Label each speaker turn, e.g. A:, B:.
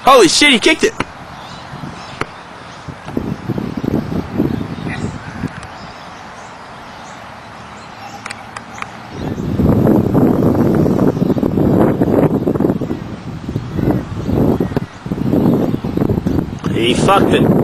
A: Holy shit, he kicked it! He fucked it.